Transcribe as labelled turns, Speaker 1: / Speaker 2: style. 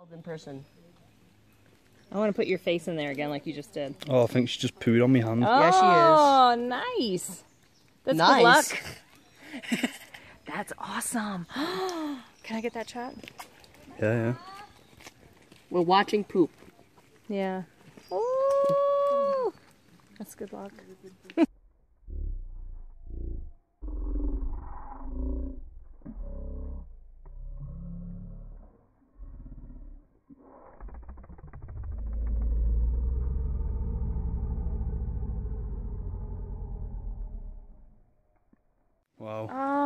Speaker 1: In person.
Speaker 2: I want to put your face in there again like you just did.
Speaker 3: Oh, I think she just pooed on my hand.
Speaker 1: Yeah, she is.
Speaker 2: Oh, nice. That's
Speaker 1: Nice.
Speaker 2: good luck. That's awesome. Can I get that shot?
Speaker 3: Yeah, yeah.
Speaker 1: We're watching poop.
Speaker 2: Yeah. Ooh. That's good luck.
Speaker 3: Wow.
Speaker 2: Oh,